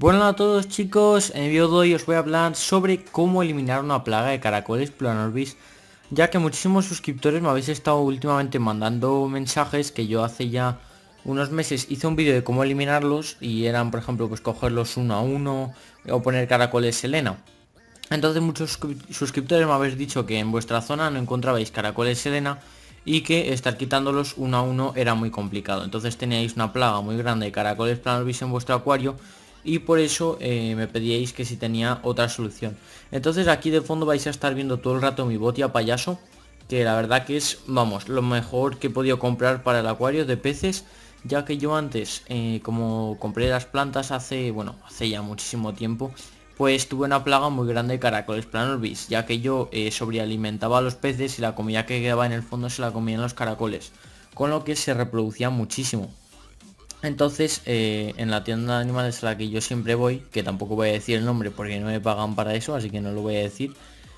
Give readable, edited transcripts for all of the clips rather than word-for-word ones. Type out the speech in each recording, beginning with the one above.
Bueno a todos chicos, en el vídeo de hoy os voy a hablar sobre cómo eliminar una plaga de caracoles Planorbis, ya que muchísimos suscriptores me habéis estado últimamente mandando mensajes que yo hace ya unos meses hice un vídeo de cómo eliminarlos y eran por ejemplo pues cogerlos uno a uno o poner caracoles Selena. Entonces muchos suscriptores me habéis dicho que en vuestra zona no encontrabais caracoles Selena y que estar quitándolos uno a uno era muy complicado. Entonces teníais una plaga muy grande de caracoles Planorbis en vuestro acuario y por eso me pedíais que si tenía otra solución. Entonces aquí de fondo vais a estar viendo todo el rato mi botia payaso, que la verdad que es, vamos, lo mejor que he podido comprar para el acuario de peces, ya que yo antes, como compré las plantas hace ya muchísimo tiempo, pues tuve una plaga muy grande de caracoles Planorbis, ya que yo sobrealimentaba a los peces y la comida que quedaba en el fondo se la comían los caracoles, con lo que se reproducía muchísimo. Entonces, en la tienda de animales a la que yo siempre voy, que tampoco voy a decir el nombre porque no me pagan para eso, así que no lo voy a decir,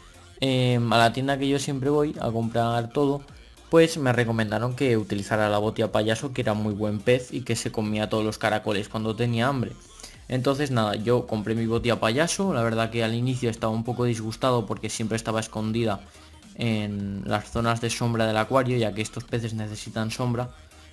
a la tienda que yo siempre voy a comprar todo, pues me recomendaron que utilizara la botia payaso, que era muy buen pez y que se comía todos los caracoles cuando tenía hambre. Entonces nada, yo compré mi botia payaso, la verdad que al inicio estaba un poco disgustado porque siempre estaba escondida en las zonas de sombra del acuario, ya que estos peces necesitan sombra.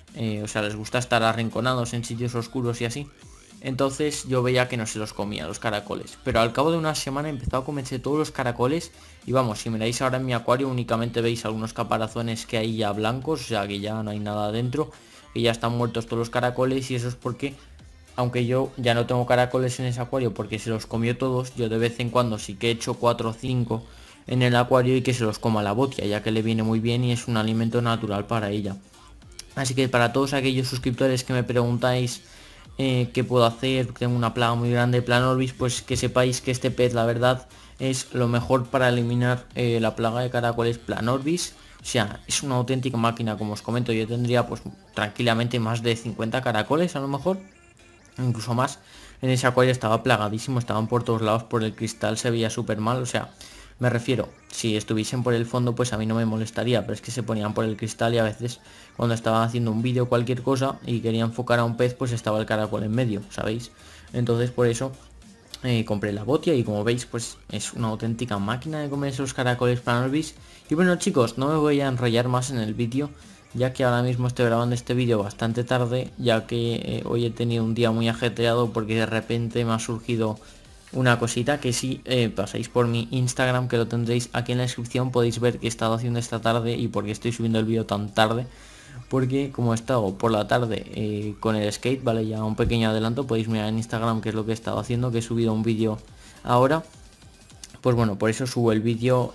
O sea, les gusta estar arrinconados en sitios oscuros y así. Entonces yo veía que no se los comía los caracoles, pero al cabo de una semana empezó a comerse todos los caracoles. Y vamos, si miráis ahora en mi acuario únicamente veis algunos caparazones que hay ya blancos, o sea que ya no hay nada dentro, que ya están muertos todos los caracoles. Y eso es porque, aunque yo ya no tengo caracoles en ese acuario porque se los comió todos, yo de vez en cuando sí que he hecho 4 o 5 en el acuario y que se los coma la botia, ya que le viene muy bien y es un alimento natural para ella. Así que para todos aquellos suscriptores que me preguntáis qué puedo hacer, tengo una plaga muy grande de Planorbis, pues que sepáis que este pez la verdad es lo mejor para eliminar la plaga de caracoles Planorbis. O sea, es una auténtica máquina, como os comento. Yo tendría pues tranquilamente más de 50 caracoles a lo mejor, incluso más. En ese acuario estaba plagadísimo, estaban por todos lados, por el cristal se veía súper mal, o sea, me refiero, si estuviesen por el fondo pues a mí no me molestaría, pero es que se ponían por el cristal y a veces cuando estaba haciendo un vídeo o cualquier cosa y quería enfocar a un pez pues estaba el caracol en medio, ¿sabéis? Entonces por eso compré la botia y como veis pues es una auténtica máquina de comerse los caracoles Planorbis. Y bueno chicos, no me voy a enrollar más en el vídeo, ya que ahora mismo estoy grabando este vídeo bastante tarde, ya que hoy he tenido un día muy ajetreado porque de repente me ha surgido una cosita que si pasáis por mi Instagram, que lo tendréis aquí en la descripción, podéis ver qué he estado haciendo esta tarde y por qué estoy subiendo el vídeo tan tarde. Porque como he estado por la tarde con el skate, vale, ya un pequeño adelanto, podéis mirar en Instagram qué es lo que he estado haciendo, que he subido un vídeo ahora. Pues bueno, por eso subo el vídeo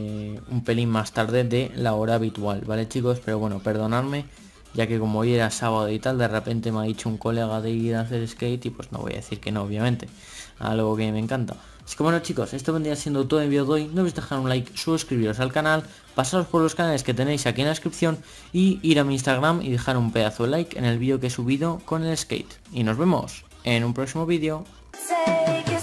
un pelín más tarde de la hora habitual, ¿vale chicos? Pero bueno, perdonadme, ya que como hoy era sábado y tal, de repente me ha dicho un colega de ir a hacer skate y pues no voy a decir que no, obviamente. Algo que me encanta. Así que bueno chicos, esto vendría siendo todo el vídeo de hoy. No olvidéis dejar un like, suscribiros al canal, pasaros por los canales que tenéis aquí en la descripción y ir a mi Instagram y dejar un pedazo de like en el vídeo que he subido con el skate. Y nos vemos en un próximo vídeo.